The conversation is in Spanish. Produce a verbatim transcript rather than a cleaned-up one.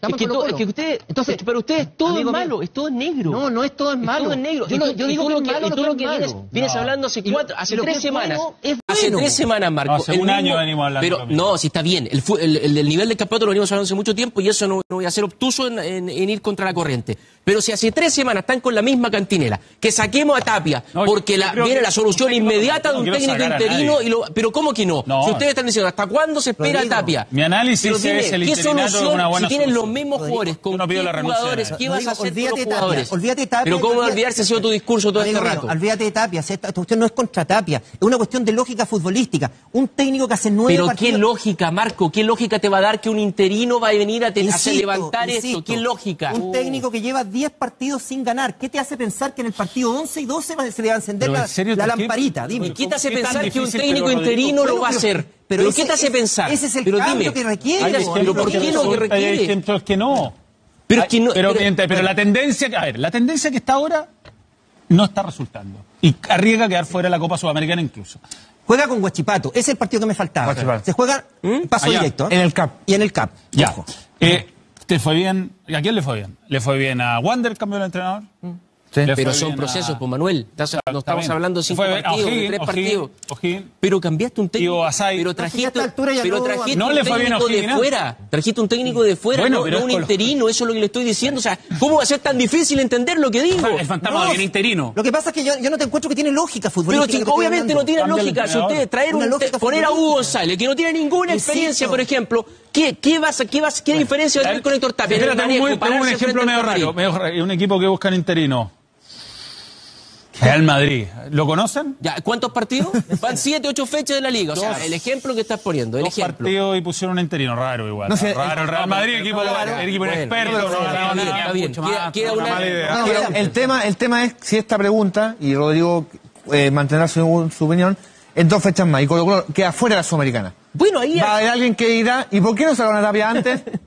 Es que, todo, es que usted, entonces, pero usted es todo es malo, mío. Es todo negro. No, no es todo es malo. Es todo es negro. Yo, no, yo digo que, que es malo, y tú lo que vienes, vienes no. hablando hace cuatro, hace tres semanas. Bueno, es bueno. Hace tres semanas, Marco. No, hace un mismo, año venimos hablando. Pero no, si está bien. El, el, el, el nivel del campeonato lo venimos hablando hace mucho tiempo y eso no, no voy a ser obtuso en, en, en ir contra la corriente. Pero si hace tres semanas están con la misma cantinela, que saquemos a Tapia, no, porque la, viene que, la solución inmediata no, de un técnico interino, y lo, pero ¿cómo que no? no? Si ustedes están diciendo, ¿hasta cuándo se espera Rodrigo, Tapia? Mi análisis dime, es el ¿qué solución una buena si tienen solución. los mismos Rodrigo, jugadores? ¿Con no qué jugadores? ¿Qué vas a hacer con los jugadores? Tapia, olvídate Tapia. Pero ¿cómo olvidarse ha sido tu discurso todo Rodrigo, este rato? Olvídate de Tapia, esta cuestión no es contra Tapia, es una cuestión de lógica futbolística. Un técnico que hace nueve Pero partidos... ¿qué lógica, Marco? ¿Qué lógica te va a dar que un interino va a venir a, te, insisto, a levantar insisto, esto? ¿Qué lógica? Un uh. técnico que lleva diez partidos sin ganar. ¿Qué te hace pensar que en el partido once y doce se le va a encender la, serio, la ¿qué? lamparita? Dime. ¿Y qué te hace ¿Qué pensar que un difícil, técnico pero, interino bueno, lo va a hacer? Pero, ¿Pero ese, qué te hace ese, pensar? Ese es el pero cambio dime, que requiere. Hay pero ¿por qué lo que requiere? Hay ejemplos que no. Pero, es que no, pero, pero, pero, pero la tendencia, a ver, la tendencia que está ahora no está resultando. Y arriesga a quedar fuera de la Copa Sudamericana incluso. Juega con Huachipato, ese es el partido que me faltaba. Huachipato. Se juega ¿Mm? paso Allá, directo. ¿eh? En el C A P. Y en el C A P. Ya. Ojo. Eh, ¿Te fue bien? ¿A quién le fue bien? ¿Le fue bien a Wander, cambio de entrenador? ¿Mm? Sí. Pero son procesos, a... pues Manuel. Estás, no estamos hablando de cinco partidos, de tres partidos. Ojín, pero cambiaste un técnico. Asai, pero trajiste, pero no, trajiste no un le fue técnico bien de fuera. Trajiste un técnico de fuera, bueno, no, no un interino. Eso es lo que le estoy diciendo. O sea, ¿cómo va a ser tan difícil entender lo que digo? El fantasma no, del interino. Lo que pasa es que yo, yo no te encuentro que tiene lógica futbolística. Pero si, obviamente no tiene lógica. Si ustedes traer un, poner a Hugo González, que no tiene ninguna experiencia, por ejemplo, ¿qué, qué, vas a, qué, vas, qué bueno, diferencia va a tener con Héctor Tapia? Tengo un ejemplo medio raro. Un equipo que busca interino. Real Madrid. ¿Lo conocen? Ya, ¿cuántos partidos? Van siete, ocho fechas de la Liga. O sea, Dos. el ejemplo que estás poniendo. El Dos ejemplo. partidos y pusieron un interino raro igual. No sé, raro el Real Madrid, no, equipo, raro, el equipo bueno, experto. Bueno, no, está bien, está bien. Queda, queda una, mala idea. No, queda, el, tema, el tema es si esta pregunta, y Rodrigo eh, mantendrá su, su opinión, en dos fechas más, y Colo Colo queda fuera de la Sudamericana. Bueno, ahí... Va a haber alguien que dirá, ¿y por qué no sacaron a Tapia antes?